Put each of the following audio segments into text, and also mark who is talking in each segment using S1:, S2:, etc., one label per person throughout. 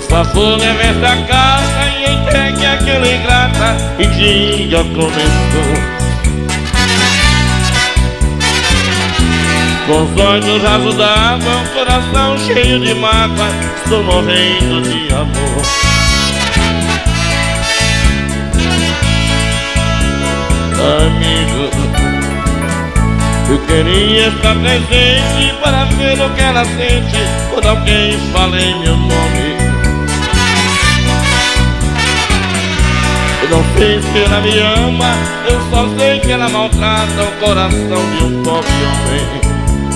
S1: favor, leve esta carta e entregue aquela ingrata e diga começou. Com os olhos rasos d'água, um coração cheio de mágoa, estou morrendo de amor. Amigo, eu queria estar presente para ver o que ela sente quando alguém fala em meu nome. Eu não sei se ela me ama, eu só sei que ela maltrata o coração de um pobre homem.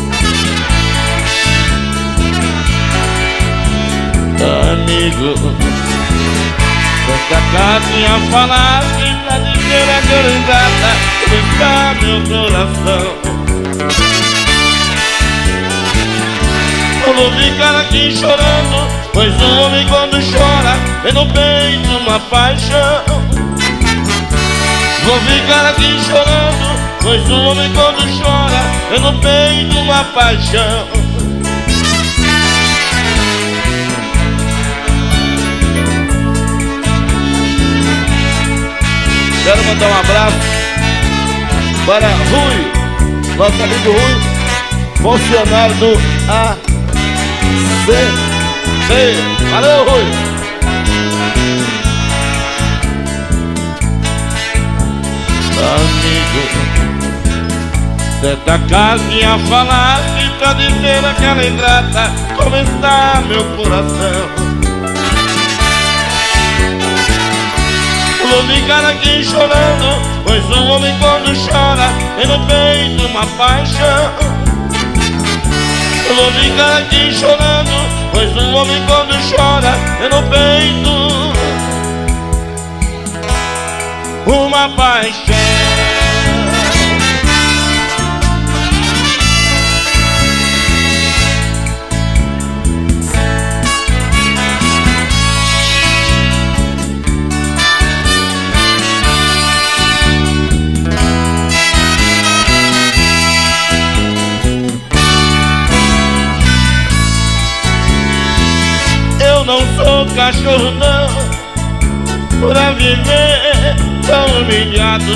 S1: Amigo, esta cartinha falasse pra dizer aquela ingrata como está meu coração. Eu vou ficar aqui chorando, pois o homem quando chora vem no peito uma paixão. Vou ficar aqui chorando, pois o homem quando chora vem no peito uma paixão. Quero mandar um abraço para Rui, nosso amigo Rui, funcionário do ACC. Valeu, Rui! Amigo, tanta casinha falasse pra dizer aquela ingrata como está meu coração. Vou ficar aqui chorando, pois o homem quando chora tem no peito uma paixão. Vou ficar aqui chorando, pois o homem quando chora tem no peito uma paixão. Eu não sou cachorro não, pra viver tão humilhado.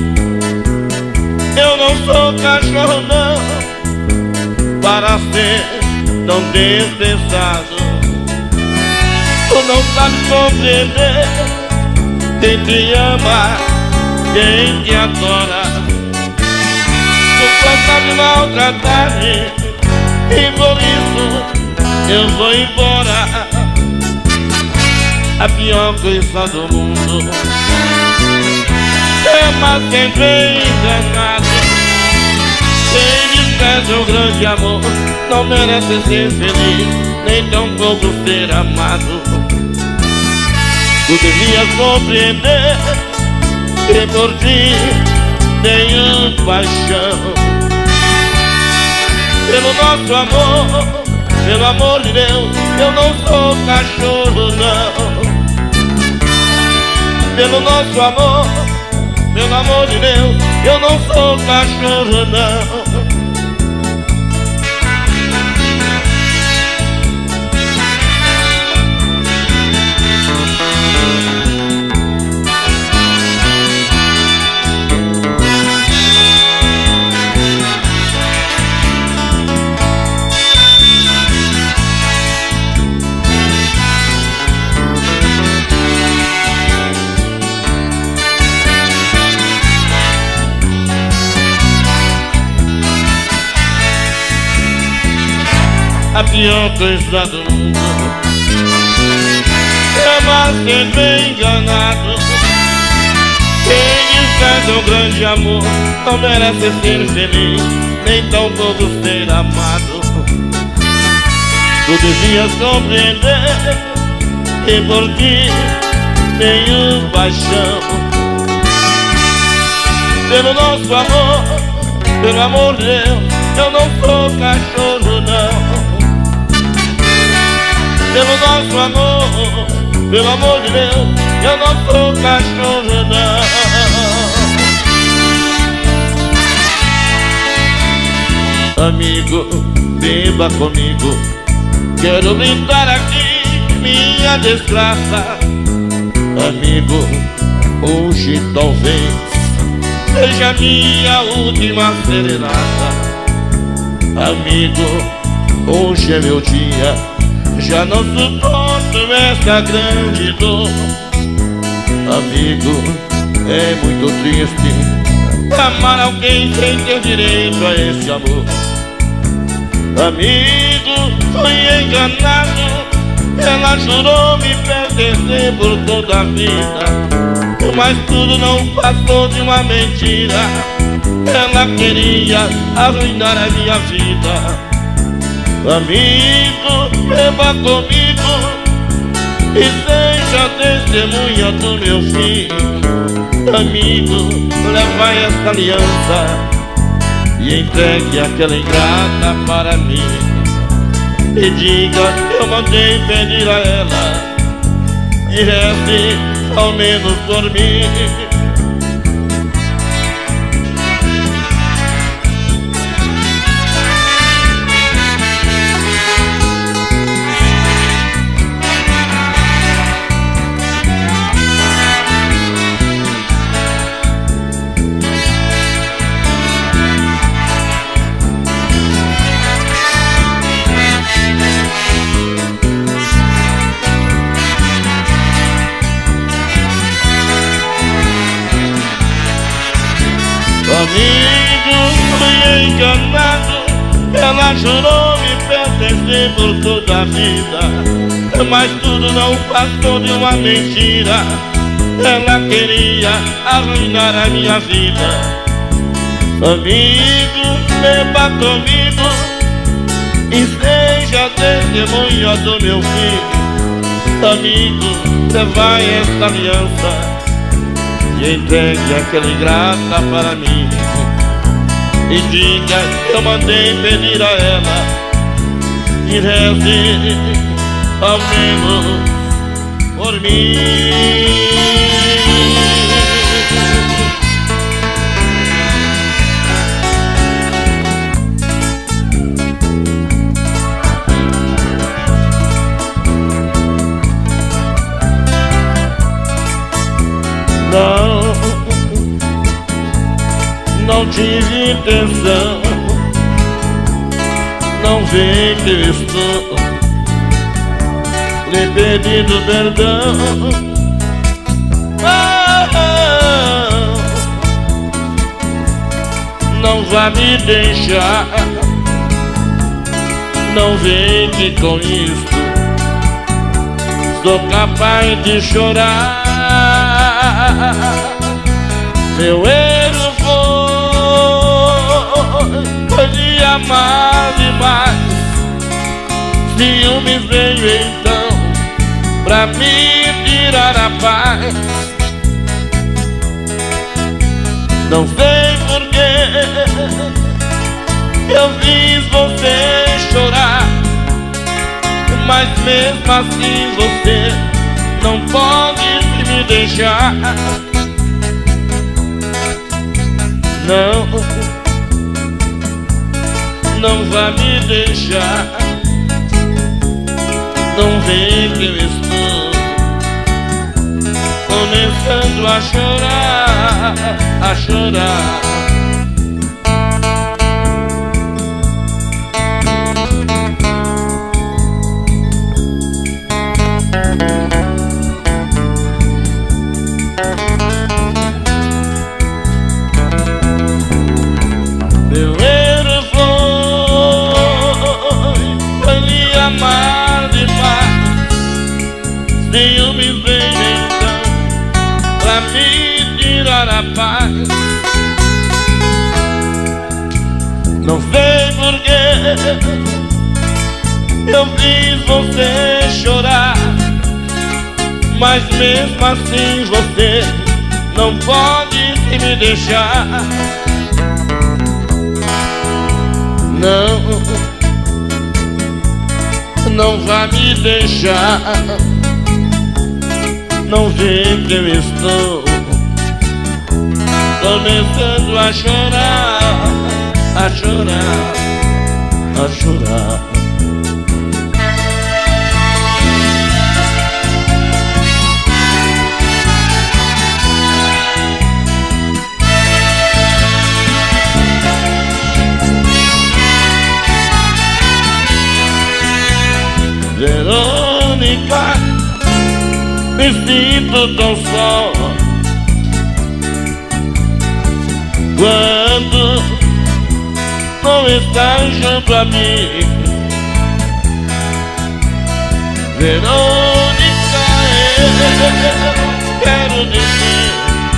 S1: Eu não sou cachorro não, para ser tão desprezado. Tu não sabe compreender quem te ama, quem te adora. Tu só sabe maltratar-me e por isso eu vou embora. A pior coisa do mundo é amar quem vem enganado. Quem despreza o grande amor não merece ser feliz, nem tão pouco ser amado. Tu devias compreender que por ti tenho paixão. Pelo nosso amor, pelo amor de Deus, eu não sou cachorro não. Pelo nosso amor, pelo amor de Deus, eu não sou cachorro não. A pior coisa do mundo é amar ser bem enganado. Quem despreza um grande amor não merece ser feliz, nem tão pouco ser amado. Tu devias compreender que por ti tenho paixão. Pelo nosso amor, pelo amor de Deus, eu não sou cachorro não. Pelo nosso amor, pelo amor de Deus, eu não sou cachorro não. Amigo, beba comigo, quero brindar aqui minha desgraça. Amigo, hoje talvez seja minha última serenata. Amigo, hoje é meu dia, já não suporto essa grande dor. Amigo, é muito triste amar alguém sem ter direito a esse amor. Amigo, fui enganado, ela jurou me pertencer por toda a vida, mas tudo não passou de uma mentira. Ela queria arruinar a minha vida. Amigo, beba comigo e seja testemunha do meu fim. Amigo, leva esta aliança e entregue aquela ingrata para mim. E diga que eu mandei pedir a ela e reze ao menos por mim. Amigo, fui enganado, ela jurou me pertencer por toda a vida, mas tudo não passou de uma mentira. Ela queria arruinar a minha vida. Amigo, beba comigo e seja testemunha do meu fim. Amigo, leva esta aliança e entregue aquela ingrata para mim. E diga que eu mandei pedir a ela e reze ao menos por mim. Não tive intenção, não vê que eu estou lhe pedindo perdão. Não vá me deixar, não vê que com isto sou capaz de chorar. Meu erro foi de amar demais. Ciúmes veio então pra me tirar a paz. Não sei porquê eu fiz você chorar, mas mesmo assim você não pode me deixar. Não vá me deixar. Não vê que eu estou começando a chorar, a chorar. Meu erro foi lhe amar demais. Ciúmes veio então pra me tirar a paz. Não sei porquê eu fiz você chorar, mas mesmo assim você não pode me deixar. Não vá me deixar. Não vê que eu estou começando a chorar, a chorar, a chorar. me sinto tão só quando não está junto a mim. Verônica, eu quero dizer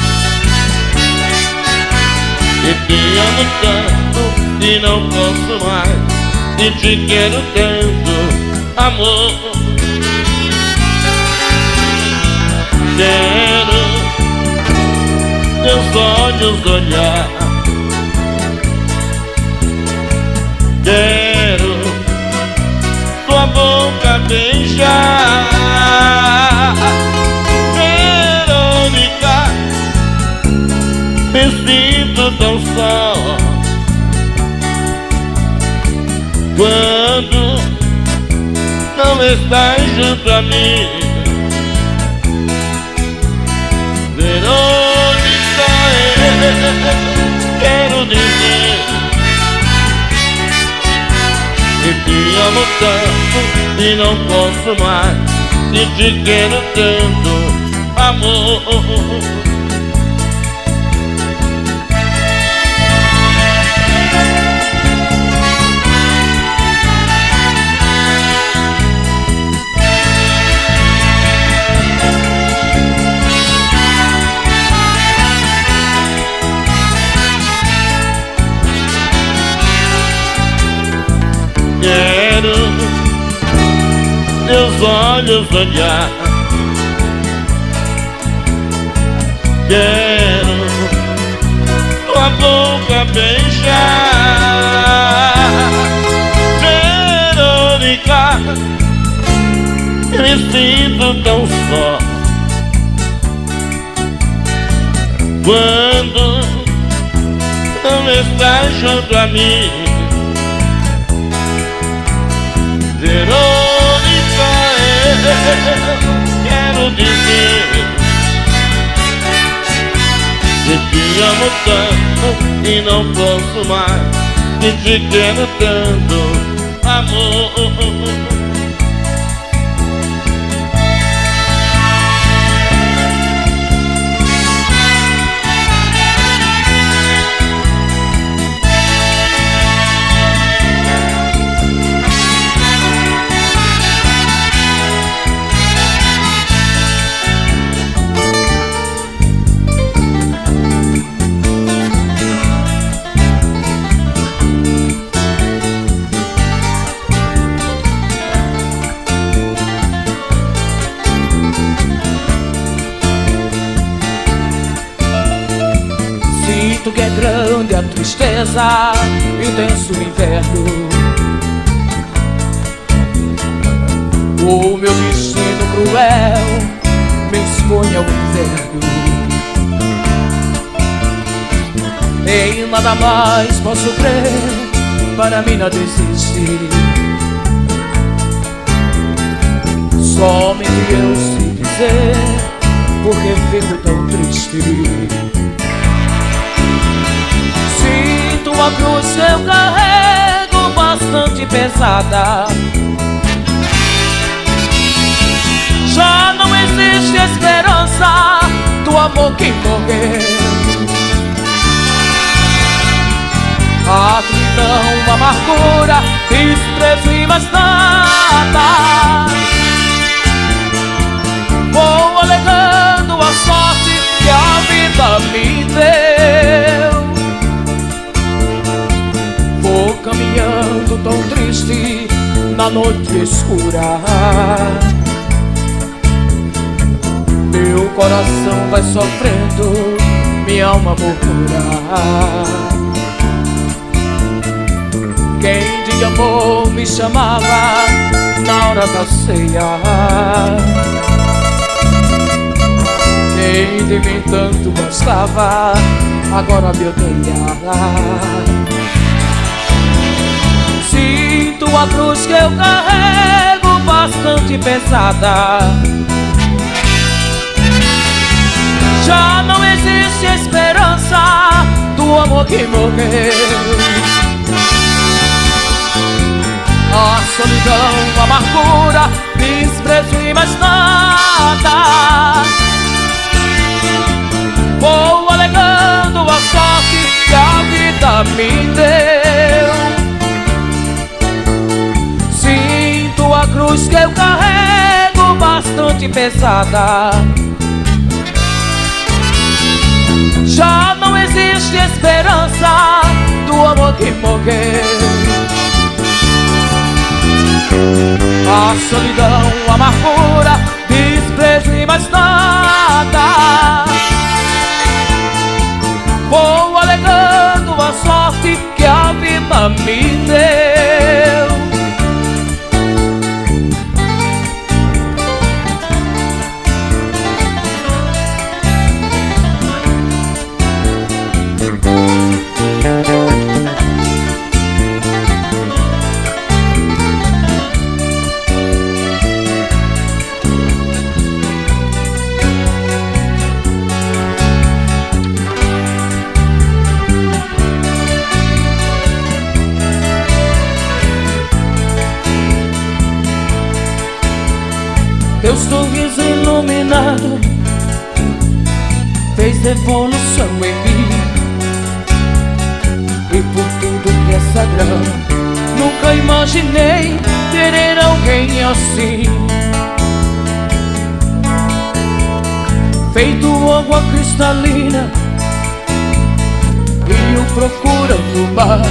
S1: que te amo tanto e não posso mais, e te quero tanto, amor. Quero teus olhos olhar, quero tua boca beijar. Verônica, me sinto tão só quando não estás junto a mim. Verônica, eu quero dizer que te amo tanto e não posso mais, e te quero tanto, amor. Quero teus olhos olhar, quero tua boca beijar. Verônica, me sinto tão só quando não estás junto a mim. Verônica, eu quero dizer que te amo tanto e não posso mais, e te quero tanto, amor.
S2: Sinto que é grande a tristeza, intenso o inverno. O meu destino cruel me expõe ao inverno. Em nada mais posso crer, para mim nada existe. Somente eu sei dizer porque fico tão triste. Sinto a cruz que eu carrego bastante pesada. Já não existe esperança do amor que morreu. A solidão, a amargura, desprezo e mais nada. Vou alegando a sorte que a vida me deu. Vou caminhando tão triste na noite escura. Meu coração vai sofrendo, minha alma murmura. Quem de amor me chamava na hora da ceia, quem de mim tanto gostava, agora me odeia. Sinto a cruz que eu carrego bastante pesada. Já não existe esperança do amor que morreu. A solidão, a amargura, desprezo e mais nada. noite pesada. Já não existe esperança do amor que morreu. A solidão, a amargura, desprezo e mais nada. Vou alegando a sorte que a vida me deu. Teu sorriso iluminado fez evolução em mim. E por tudo que é sagrado, nunca imaginei ter alguém assim. Feito água cristalina, rio procurando o mar.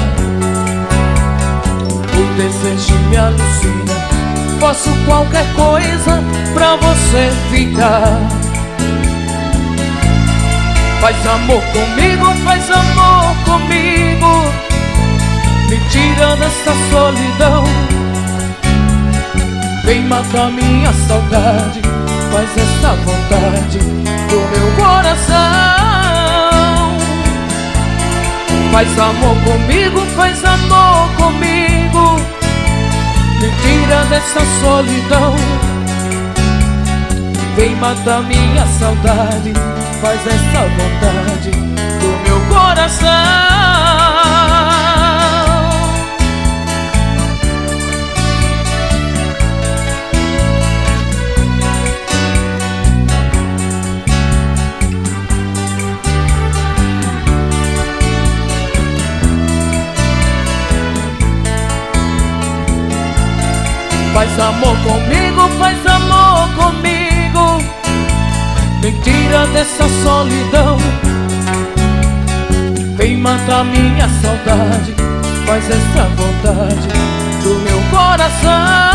S2: O desejo me alucina, faço qualquer coisa pra você ficar. Faz amor comigo, faz amor comigo, me tira dessa solidão. Vem matar minha saudade, faz essa vontade do meu coração. Faz amor comigo, faz amor comigo, me tira dessa solidão. Vem matar minha saudade, faz essa vontade do meu coração. Faz amor comigo, faz amor comigo, me tira dessa solidão. Vem matar minha saudade, faz essa vontade do meu coração.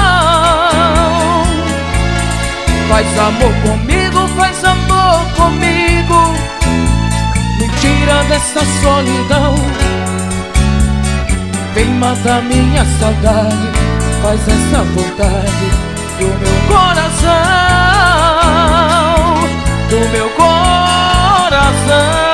S2: Faz amor comigo, faz amor comigo, me tira dessa solidão. Vem matar minha saudade, faz essa vontade do meu coração, do meu coração.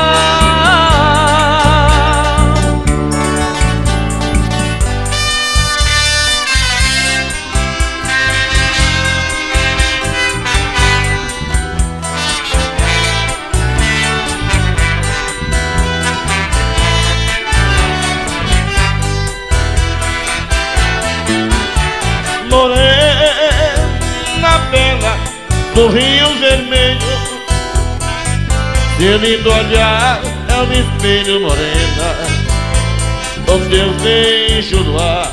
S1: Morena bela do Rio Vermelho, seu lindo olhar é um espelho, morena, os teus beijos no ar.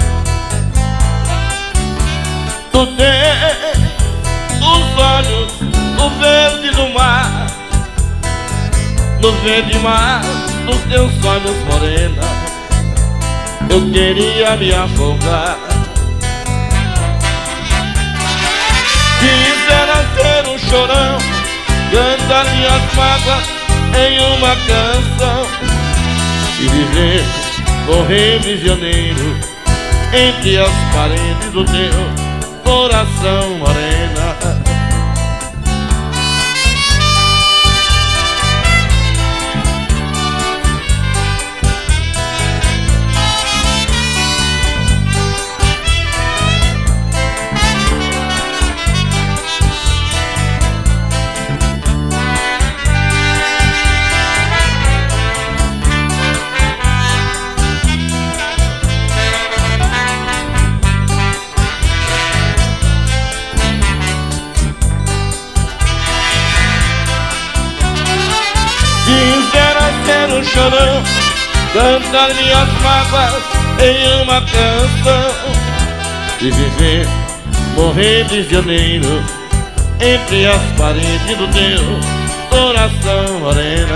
S1: Tu tens os olhos, o verde do mar, no verde mar dos teus olhos, morena, eu queria me afogar. Quisera ser um chorão, cantar minhas mágoas em uma canção e viver, morrer prisioneiro entre as paredes do teu coração, morena. Quisera ser um chorão, cantar minhas mágoas em uma canção e viver, morrer prisioneiro entre as paredes do teu coração, morena,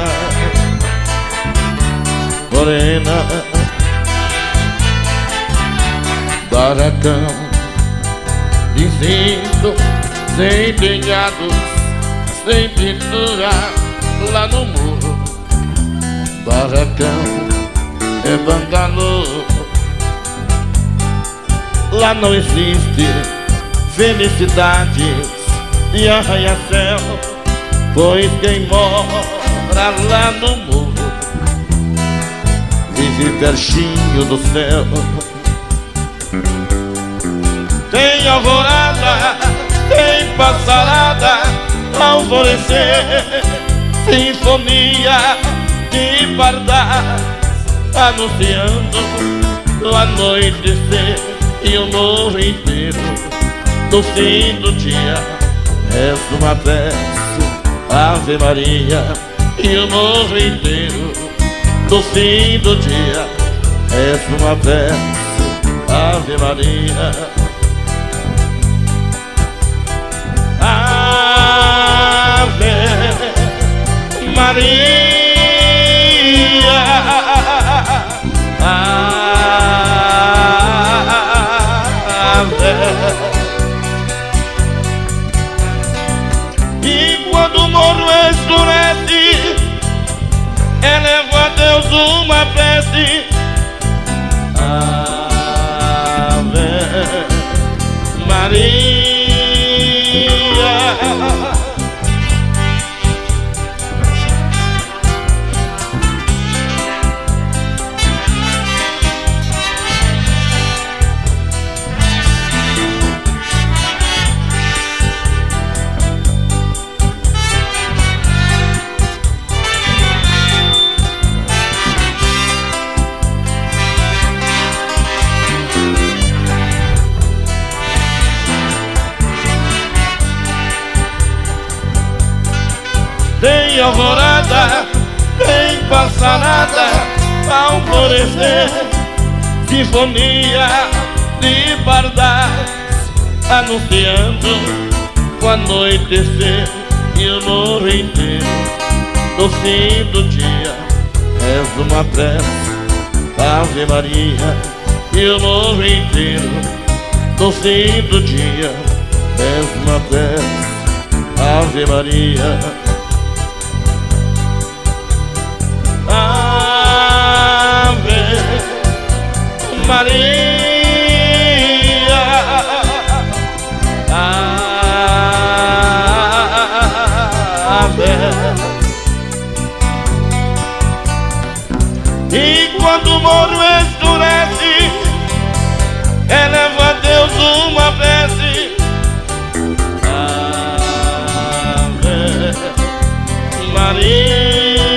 S1: morena. Barracão, dizendo, sem pegados, sem pintura, lá no muro. Barracão é bangalô, lá não existe felicidades e arranha-céu, pois quem mora lá no muro vive pertinho do céu. Tem alvorada, tem passarada, alvorecer, sinfonia de pardais, anunciando o anoitecer e o morro inteiro. No fim do dia, resta uma prece, Ave Maria, e o morro inteiro. No fim do dia, resta uma prece, Ave Maria. Ave Maria, Ave. E quando o morro escurece, elevo a Deus uma prece, Ave Maria. Tem alvorada, tem passarada, alvorecer, sinfonia de pardais, anunciando o anoitecer e o morro inteiro. No fim do dia, resta uma prece, Ave Maria, e o morro inteiro. No fim do dia, resta uma prece, Ave Maria. Ave Maria, Ave. E quando o morro escurece, elevo a Deus uma prece, Ave Maria.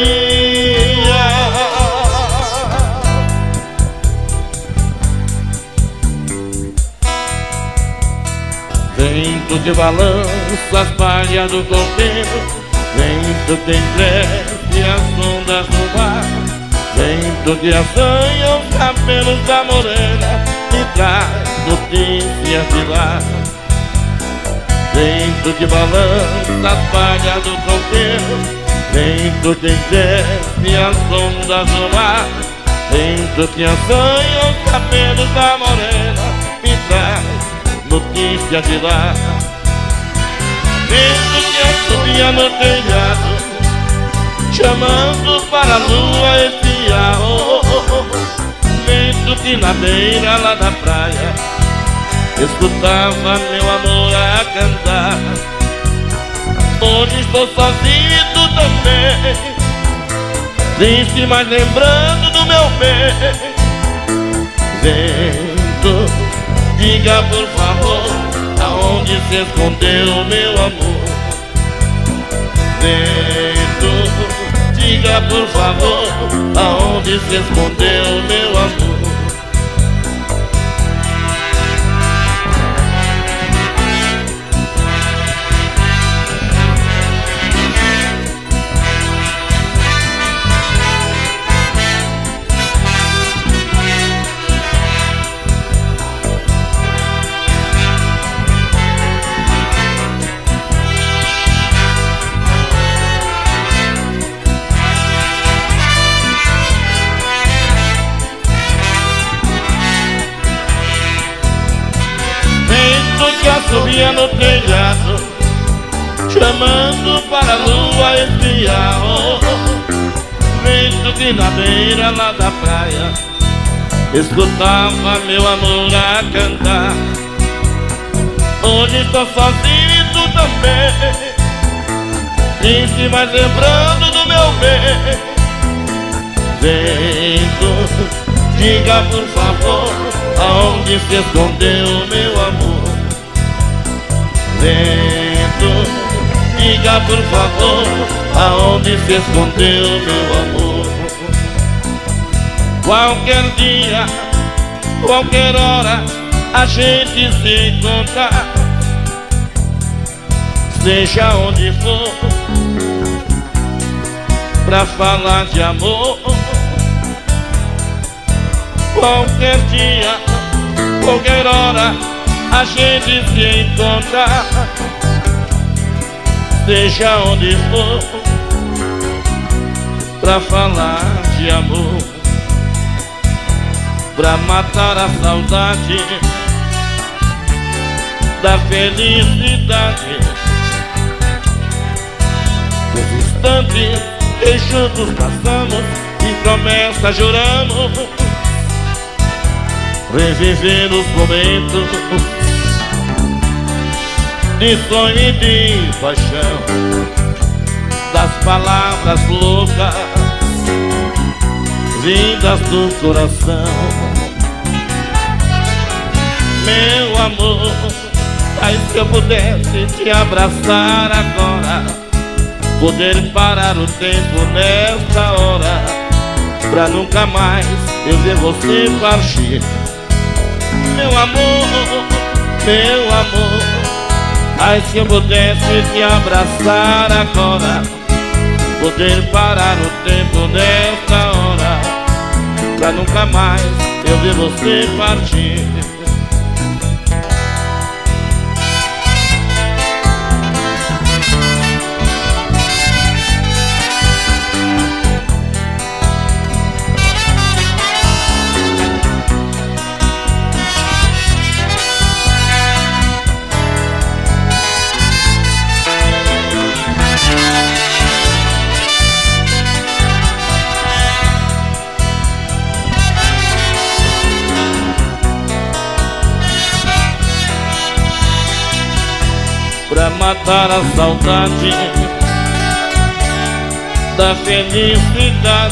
S1: Vento que balança as palhas do coqueiro, vento que encresce as ondas do mar, vento que assanha os cabelos da morena e traz notícias de lá. Vento que balança as palhas do coqueiro, vento que encresce as ondas do mar, vento que assanha os cabelos da morena e traz notícia de lá. Vento que assobia no telhado, chamando para a lua espiar. Vento que na beira lá da praia escutava meu amor a cantar. Hoje estou sozinho e tu também, triste mas lembrando do meu bem. Vento, diga por favor, aonde se escondeu meu amor. Vento, diga por favor, aonde se escondeu meu amor. chamando para a lua espiar. Vento que na beira lá da praia escutava meu amor a cantar. Hoje estou sozinho e tu também, triste mas lembrando do meu bem. Vento, diga por favor, aonde se escondeu meu amor. Vento, diga por favor, aonde se escondeu meu amor. Qualquer dia, qualquer hora, a gente se encontra, seja onde for, pra falar de amor. Qualquer dia, qualquer hora, a gente se encontra, seja onde for, pra falar de amor. Pra matar a saudade da felicidade dos instantes que juntos passamos e promessa juramos reviver os momentos de sonho e de paixão, das palavras loucas vindas do coração. Meu amor, ai se eu pudesse te abraçar agora, poder parar o tempo nesta hora, pra nunca mais eu ver você partir. Meu amor, ai se eu pudesse te abraçar agora, poder parar o tempo nesta hora, pra nunca mais eu ver você partir. Pra matar a saudade da felicidade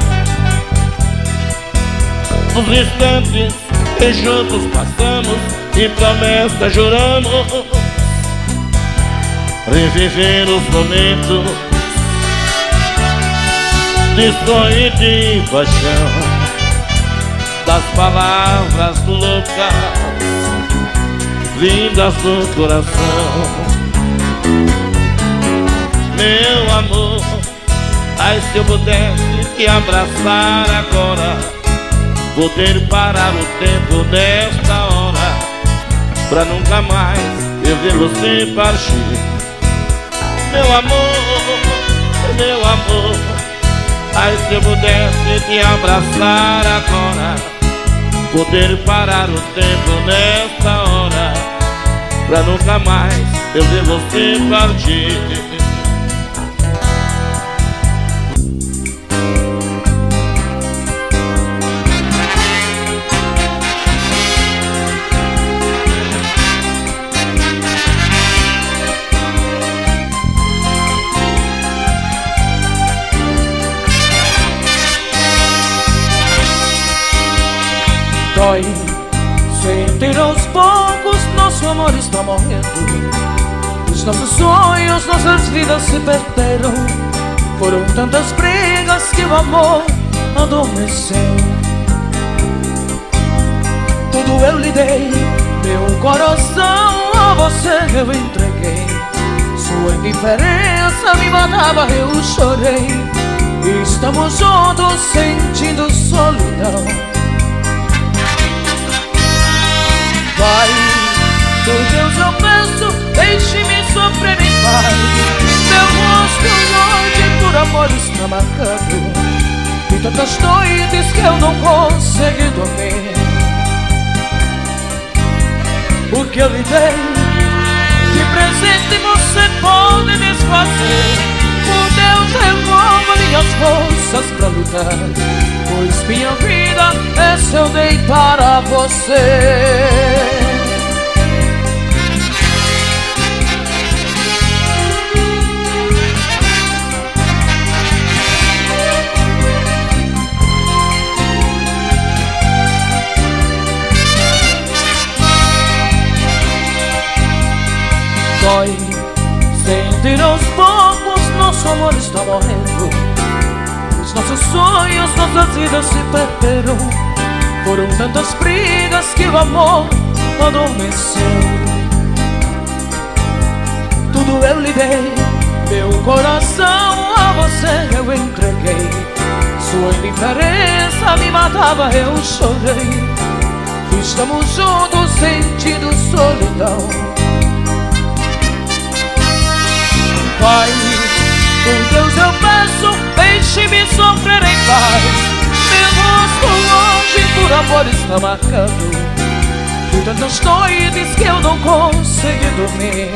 S1: dos instantes que juntos passamos e promessa juramos reviver os momentos de sonho e de paixão, das palavras loucas vindas do coração. Meu amor, ai se eu pudesse te abraçar agora, poder parar o tempo nesta hora, pra nunca mais eu ver você partir. Meu amor, ai se eu pudesse te abraçar agora, poder parar o tempo nesta hora, pra nunca mais eu ver você partir.
S2: Dói sentir aos poucos nosso amor está morrendo, os nossos sonhos, nossas vidas se perderam. Foram tantas brigas que o amor adormeceu. Tudo eu lhe dei, meu coração a você eu entreguei. Sua indiferença me matava, eu chorei. Estamos juntos sentindo solidão. Pai, por Deus eu peço, deixe-me sofrer em paz. Meu rosto hoje por amor está marcado, e tantas noites que eu não consegui dormir. O que eu lhe dei de presente você pode me forças pra lutar, pois minha vida essa eu dei para você. Dói sentir aos poucos nosso amor está morrendo. Os nossos sonhos, nossas vidas se perderam. Foram tantas brigas que o amor adormeceu. Tudo eu lhe dei, meu coração a você eu entreguei. Sua indiferença me matava, eu chorei. Estamos juntos sentindo solidão. Pai, por Deus eu peço, deixe-me sofrer em paz. Meu rosto longe por amor está marcado por tantas noites que eu não consegui dormir.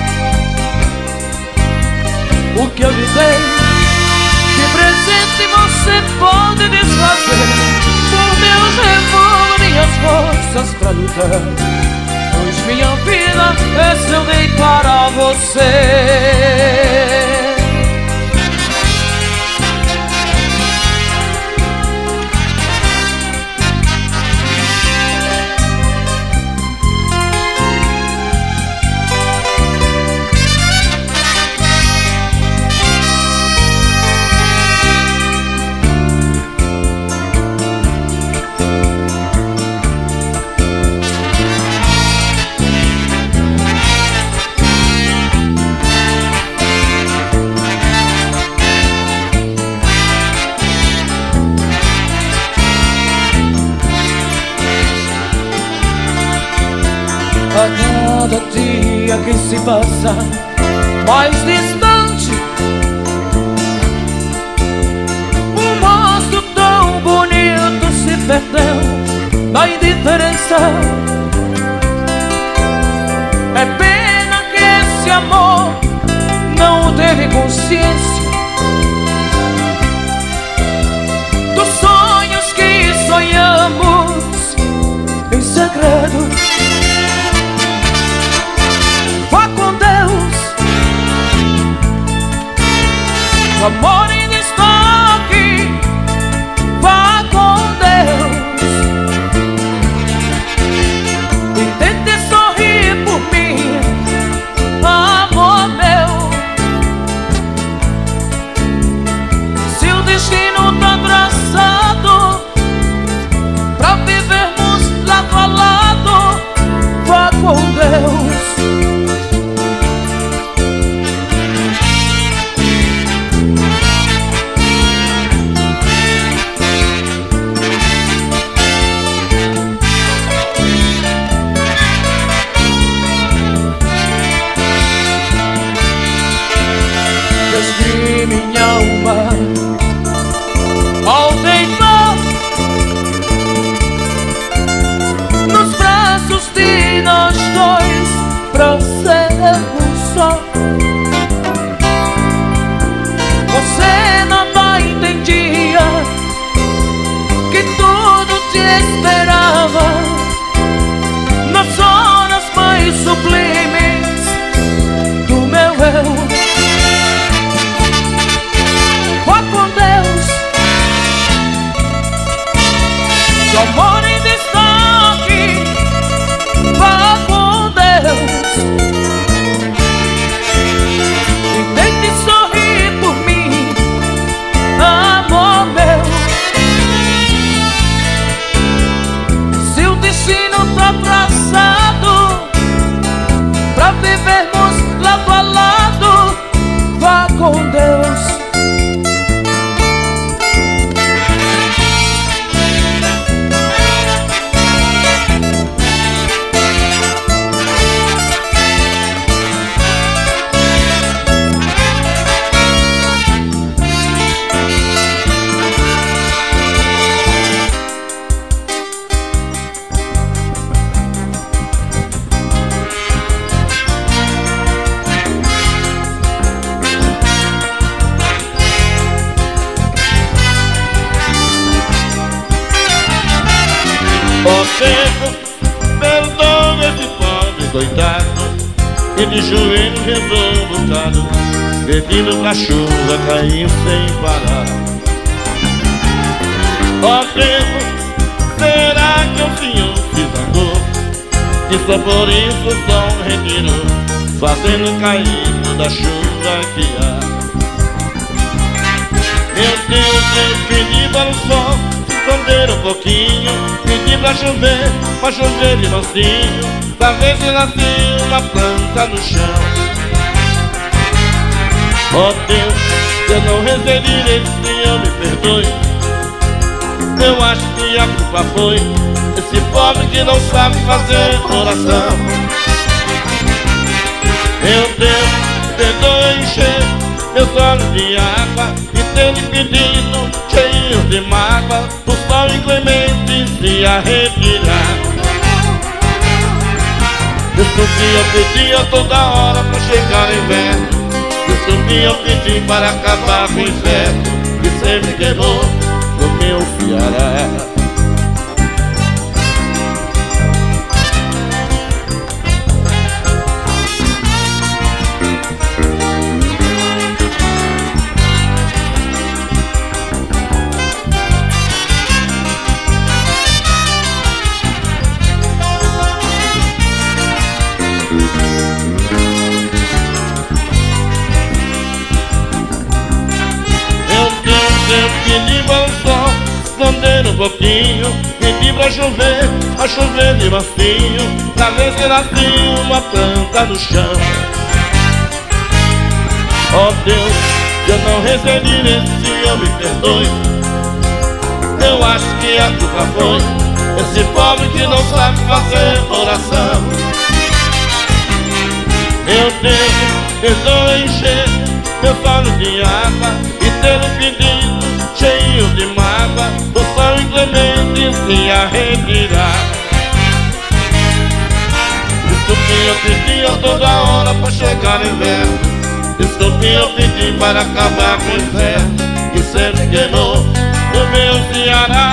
S2: O que eu lhe dei de presente você pode desfazer. Por Deus revolvo minhas forças pra lutar, pois minha vida essa eu dei para você. A cada dia que se passa mais distante, um rosto tão bonito se perdeu na indiferença. É pena que esse amor não teve consciência dos sonhos que sonhamos em segredo. O amor ainda está aqui, vá com Deus e tente sorrir por mim, amor meu. Se o destino tá traçado pra vivermos lado a lado, vá com Deus. Minha alma ao deitar nos braços de nós dois pra sermos só. Você nada entendia que tudo te esperava nas horas mais sublimes do meu eu. O amor ainda está aqui, vá com Deus e tente sorrir por mim, amor meu. Se o destino tá traçado
S1: coitado, e de joelho rezou um bocado, pedindo pra chuva cair sem parar. Ó Deus, será que o Senhor se zangou? E só por isso o sol retirou, fazendo cair toda a chuva que há. Meu Deus, eu pedi para o sol se esconder um pouquinho, pedi pra chover de mansinho, pra ver se nascia uma planta no chão. Ó Deus, se eu não rezei direito, Senhor me perdoe. Eu acho que a culpa foi esse pobre que não sabe fazer oração. Meu Deus, perdoe encher meus olhos de água e ter lhe pedido, cheios de mágoa, o sol inclemente se a retirar. Isso que eu pedia toda hora pra chegar inverno, isso que eu pedi para acabar com o inferno que sempre queimou no meu Ceará. Eu pedi para o sol esconder um pouquinho, pedi pra chover de mansinho, pra ver se nascia uma planta no chão. Ó Deus, eu não rezei direito, Senhor me perdoe. Eu acho que a culpa foi esse pobre que não sabe fazer oração. Meu Deus, perdoe encher meus olhos de água e ter lhe pedido, cheio de mágoa, o sol inclemente se a retirar. Isso que eu pedia toda hora pra chegar inverno, isso que eu pedi para acabar com o inferno que sempre queimou no meu Ceará.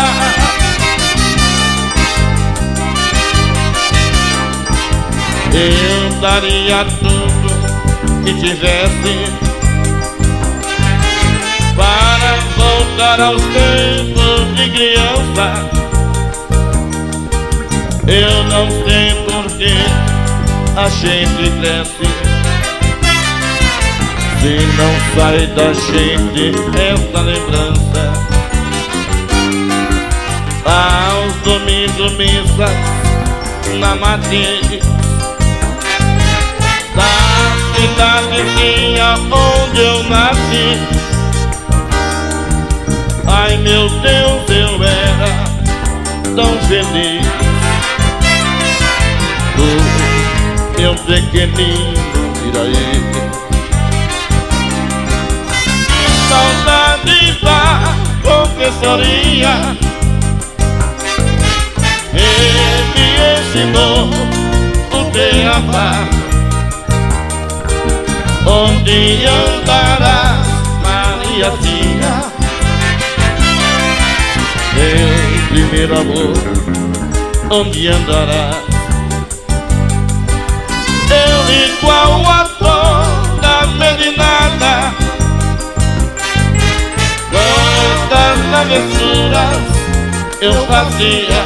S1: Eu daria tudo que tivesse para voltar aos tempos de criança. Eu não sei por que a gente cresce, se não sai da gente essa lembrança. Aos domingos missas na matriz da cidadezinha onde eu nasci. Ai meu Deus, eu era tão feliz, o meu pequenino Iraí. Saudade da professoria, ele me ensinou o beabá. Onde andarás, Mariazinha? Meu primeiro amor, onde andarás? Eu igual a toda meninada, quantas travessuras eu fazia,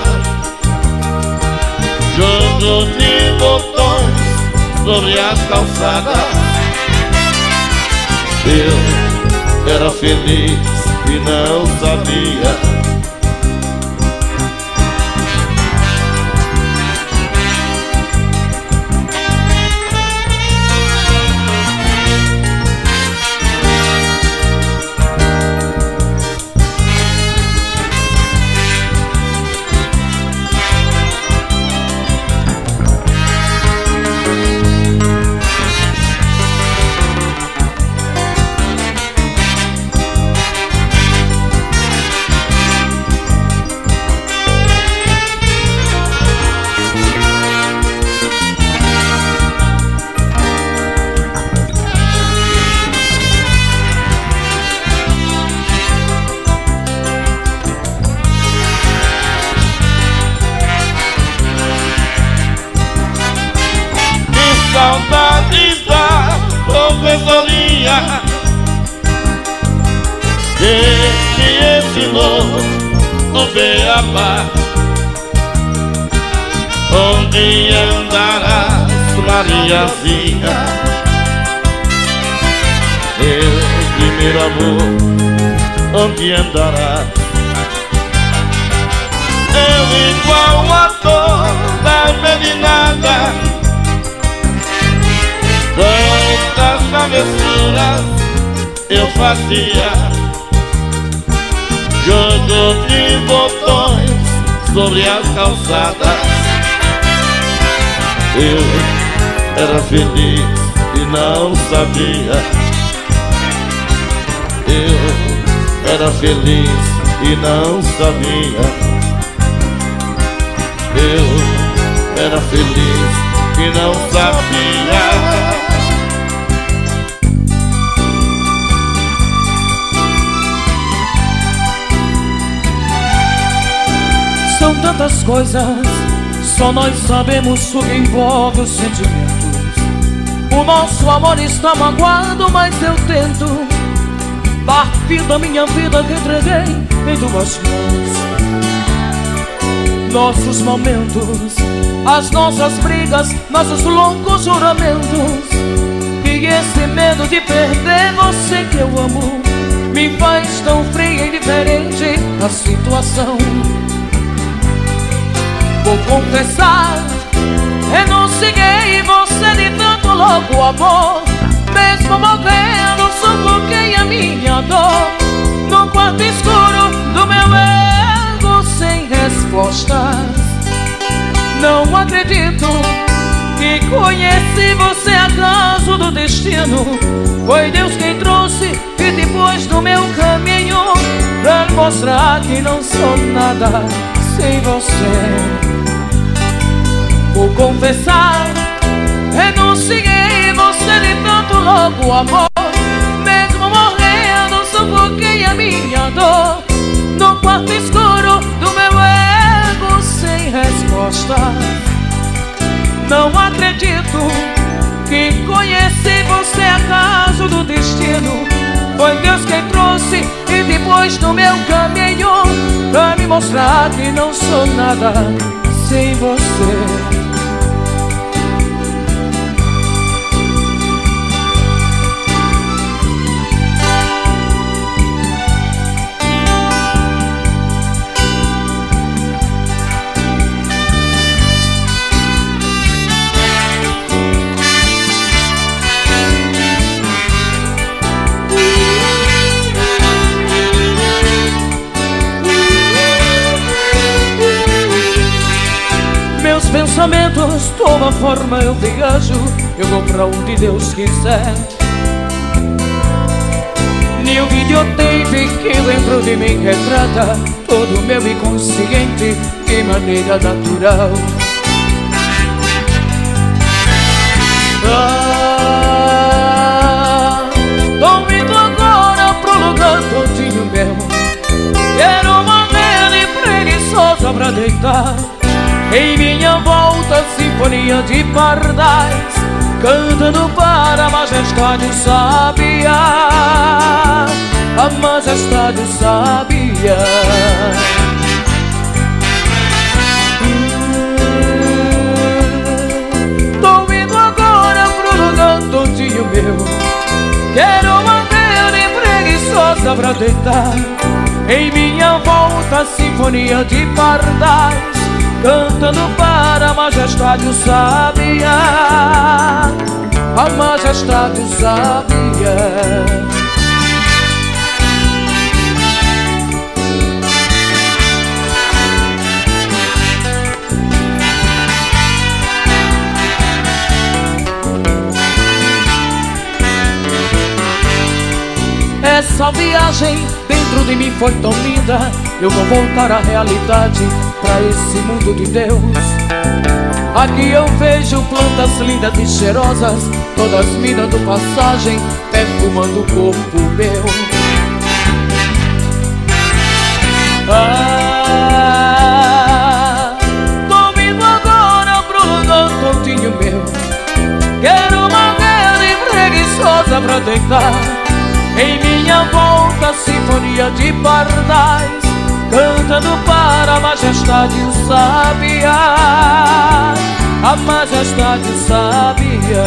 S1: jogo de botões sobre as calçadas. Eu era feliz e não sabia. amiga que te ensinou o beabá. Onde andarás, Mariazinha? Meu primeiro amor, onde andarás? Eu igual a toda meninada, quantas travessuras eu fazia, jogo de botões sobre as calçadas. Eu era feliz e não sabia. Eu era feliz e não sabia. Eu era feliz e não sabia.
S2: São tantas coisas, só nós sabemos o que envolve os sentimentos. O nosso amor está magoado, mas eu tento dar vida à minha vida que entreguei em tuas mãos. Nossos momentos, as nossas brigas, nossos loucos juramentos, e esse medo de perder você que eu amo me faz tão fria e diferente a situação. Vou confessar, renunciei você de tanto louco amor. Mesmo morrendo, sufoquei a minha dor no quarto escuro do meu ego sem respostas. Não acredito que conheci você acaso do destino. Foi Deus quem trouxe e depois do meu caminho, pra mostrar que não sou nada sem você. Vou confessar, renunciei você de tanto louco amor. Mesmo morrendo, sufoquei a minha dor no quarto escuro do meu ego sem resposta. Não acredito que conheci você acaso do destino. Foi Deus quem trouxe e depois do meu caminho, pra me mostrar que não sou nada sem você. Pensamentos tomam forma, eu viajo, eu vou pra onde Deus quiser. Nenhum videotape que dentro de mim retrata todo o meu inconsciente de maneira natural. Tô indo agora pro lugar todinho meu. Quero uma vela preguiçosa pra deitar. Em minha volta, sinfonia de pardais, cantando para a majestade sábia, a majestade sábia. Tô indo agora pro lugar todinho meu. Quero uma vela preguiçosa pra deitar. Em minha volta, sinfonia de pardais, cantando para a majestade sábia, a majestade sábia. Essa viagem dentro de mim foi tão linda. Eu vou voltar à realidade, pra esse mundo de Deus. Aqui eu vejo plantas lindas e cheirosas, todas me dando passagem, perfumando o corpo meu. Tô vindo agora pro lugar todinho meu. Quero uma vela preguiçosa pra pra deitar. Em minha volta, sinfonia de pardais, cantando para a majestade o sabiá, a majestade o sabiá.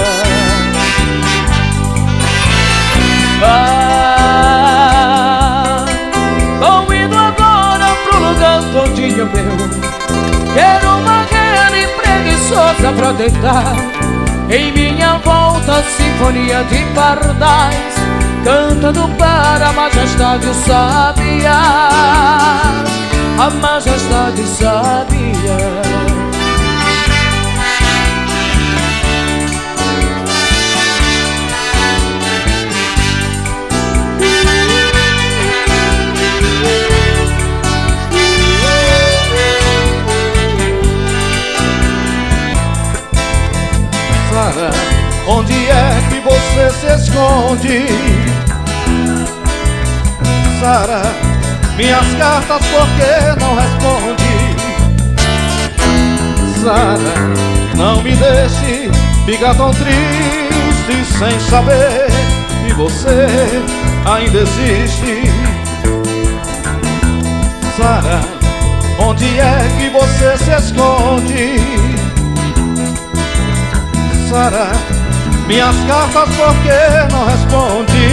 S2: Tô indo agora pro lugar todinho meu. Quero uma guerra preguiçosa pra deitar. Em minha volta, sinfonia de pardais, cantando para a majestade o sabiá, a majestade o sabiá.
S3: Sara, onde é que você se esconde? Sara, minhas cartas por que não responde? Sara, não me deixe ficar tão triste sem saber que você ainda existe. Sara, onde é que você se esconde? Sara, minhas cartas por que não responde?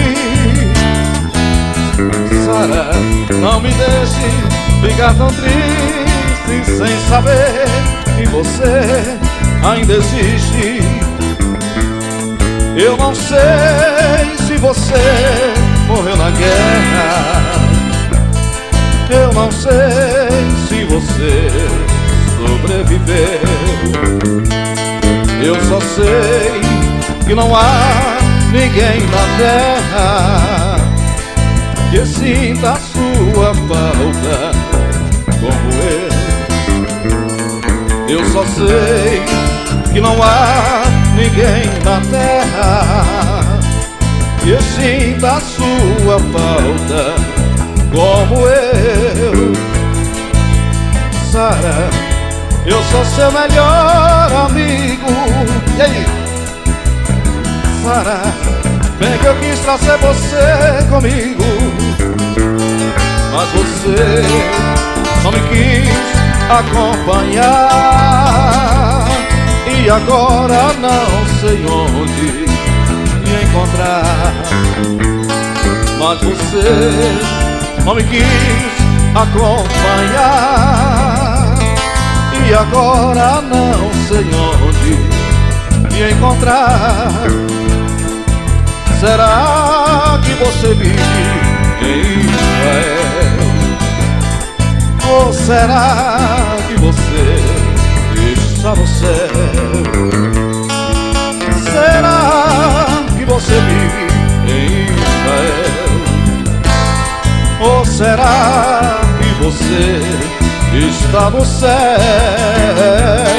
S3: Sara, não me deixe ficar tão triste sem saber que você ainda existe. Eu não sei se você morreu na guerra, eu não sei se você sobreviveu. Eu só sei que não há ninguém na terra que sinta a sua falta como eu. Eu só sei que não há ninguém na terra que sinta a sua falta como eu. Sara, eu sou seu melhor amigo. E aí? Sara, bem que eu quis trazer você comigo, mas você não me quis acompanhar. E agora não sei onde me encontrar. Mas você não me quis acompanhar. E agora não sei onde me encontrar. Será que você vive em Israel? Ou será que você está no céu? Será que você vive em Israel? Ou será que você está no céu?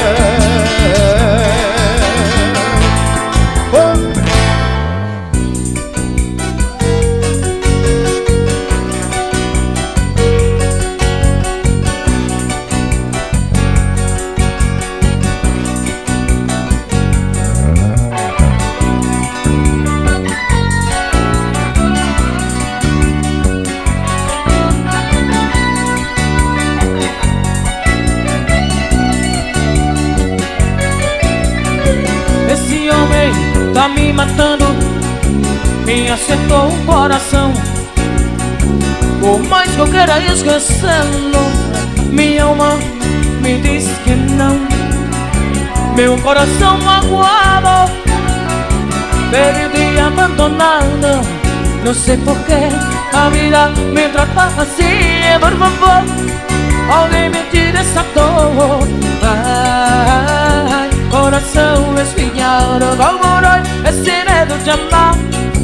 S2: Tá me matando, me acertou o coração. Por mais que eu queira esquecê-lo, minha alma me diz que não. Meu coração magoado, ferido e abandonado. Não sei porquê a vida me trata assim. Por favor, alguém me tire essa dor. Ai, coração espinhado, como dói esse medo de amar.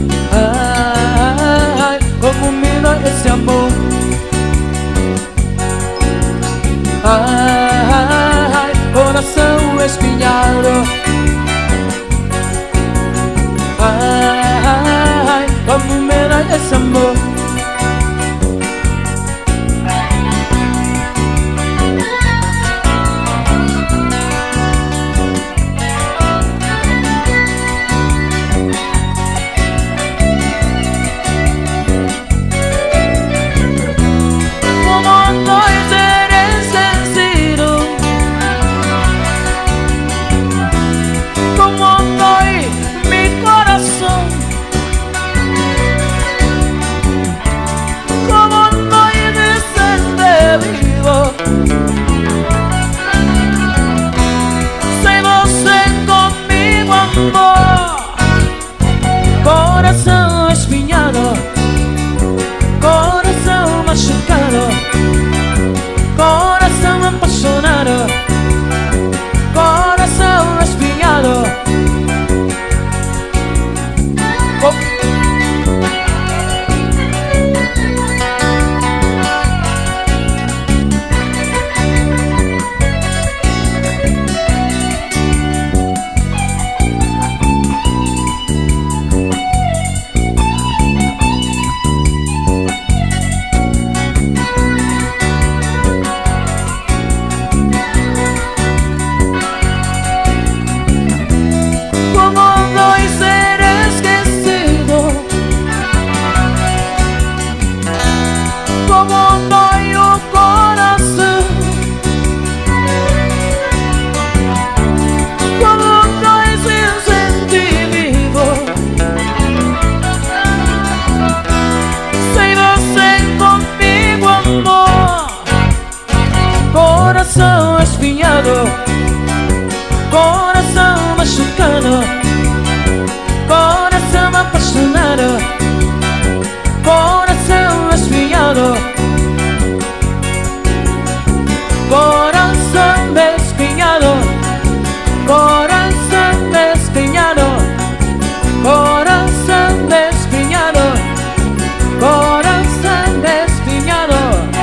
S2: Ai, como me dói esse amor. Ai, coração espinhado. Ai, como me dói esse amor. Coração espinhado, coração machucado, coração apaixonado, coração espinhado. Coração espinhado, coração machucado, coração apaixonado, coração espinhado, coração espinhado, coração espinhado, coração espinhado, coração espinhado.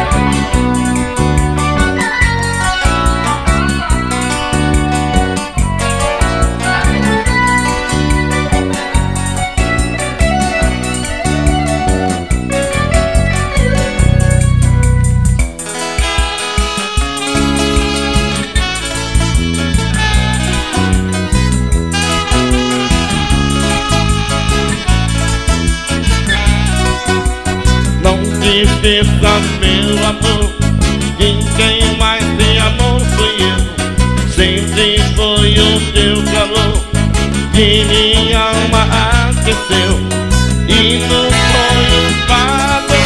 S1: Tristeza, meu amor, quem mais te amou fui eu. Sempre foi o teu calor que minha alma aqueceu. E no sonho vago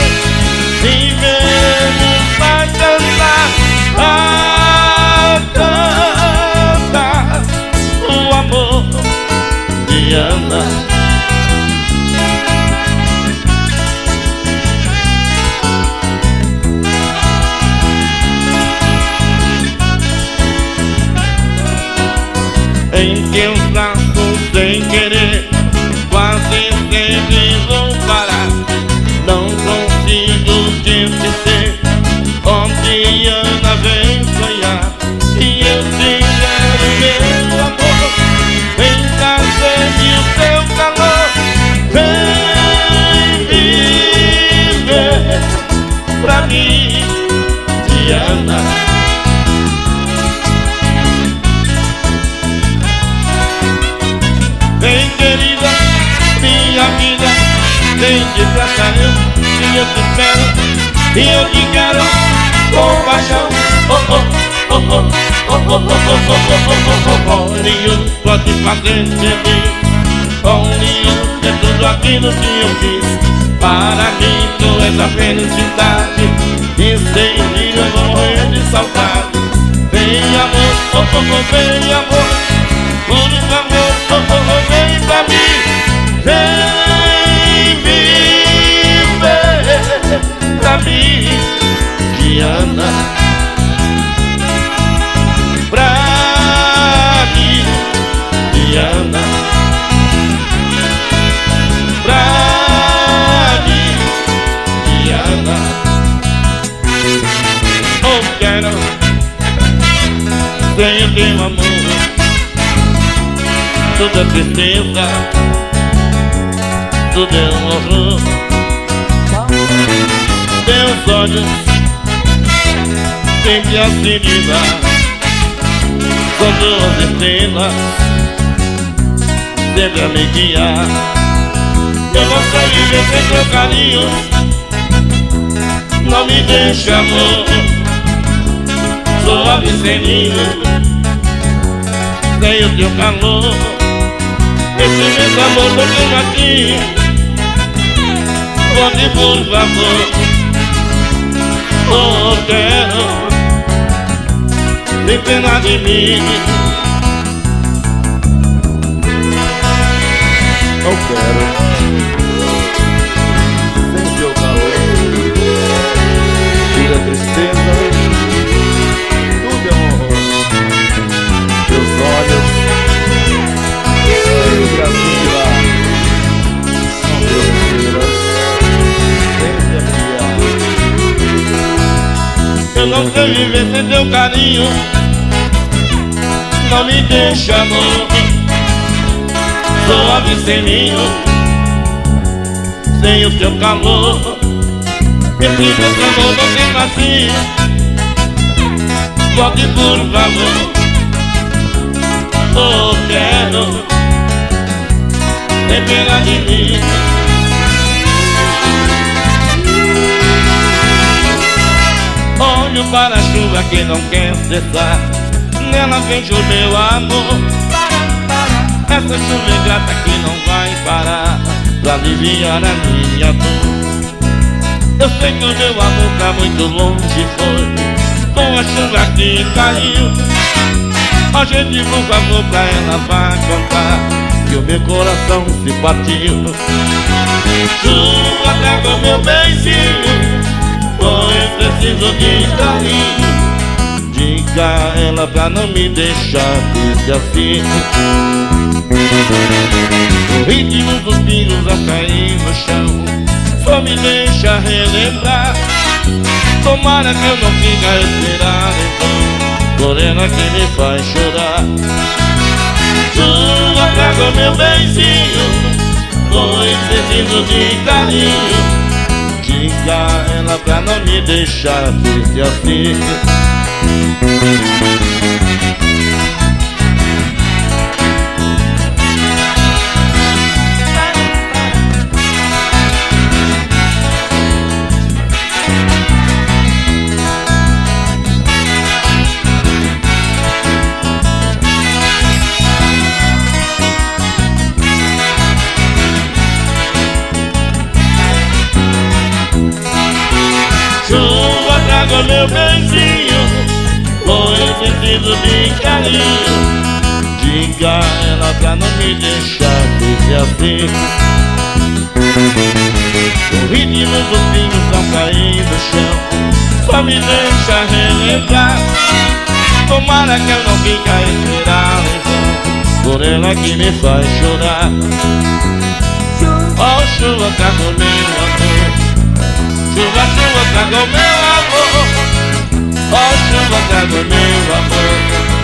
S1: vivemos a cantar o amor de Ana. Em teus braços sem querer, quase sempre vou parar. Não consigo te esquecer, onde Ana vem sonhar. E eu te quero, meu amor, vem trazer o teu calor. Vem viver pra mim, Diana. Vem querida, minha vida, vem depressa eu te espero, e eu te quero com paixão. Oh, oh, oh, oh, oh, oh, oh, oh, oh, oh. Nenhum pode fazer feliz, nenhum é tudo aquilo que eu fiz. Para mim tu és a felicidade, e sem mim eu vou morrer de saudade. Vem amor, oh, oh, oh, vem amor, por favor, oh, oh, oh, vem pra mim, vem viver pra mim, Diana. Pra mim, Diana. Pra mim, Diana. Oh, quero sem o teu amor, toda tristeza, tudo é um horror. Teus olhos sempre assim brilhar, com duas estrelas sempre a me guiar. Eu vou só viver sem teu carinho, não me deixa amor, suave seninho, sem o teu calor. Esse mesmo amor não tem aqui, pode por favor. Oh, quero, tem pena de mim. Oh,
S3: quero. Sem teu calor, tira a tristeza, tudo é um horror. Teus olhos, sempre assim de lá, são grosseiras, sempre a criar.
S1: Eu não sei viver sem teu carinho, não me deixa, amor. Suave sem mim, sem o teu calor. Esse meu amor não tem vazio. Volte por favor. Oh, quero ter pena de mim. Olho para a chuva que não quer cessar, nela vem o meu amor. Essa chuva ingrata que não vai parar pra aliviar a minha dor. Eu sei que o meu amor pra muito longe foi com a chuva que caiu. A gente, por favor, pra ela vai contar que o meu coração se partiu. Chuva, traga o meu beijinho, pois preciso de carinho. Diga a ela pra não me deixar triste assim. O ritmo dos pingos a cair no chão só me deixa relembrar. Tomara que eu não fique a esperar então, morena que me faz chorar. Chuva, traga o meu beijinho, pois preciso de carinho. Diga a ela pra não me deixar triste assim. Chuva, traga o meu beijinho, pois preciso de carinho. Diga a ela pra não me deixar triste assim. O ritmo dos pingos não cair no chão só me deixa relembrar. Tomara que eu não fique a esperar então, por ela que me faz chorar. Oh, chuva, traga o meu amor. Chuva, chuva, traga o meu amor. Oh, chuva, traga o meu amor.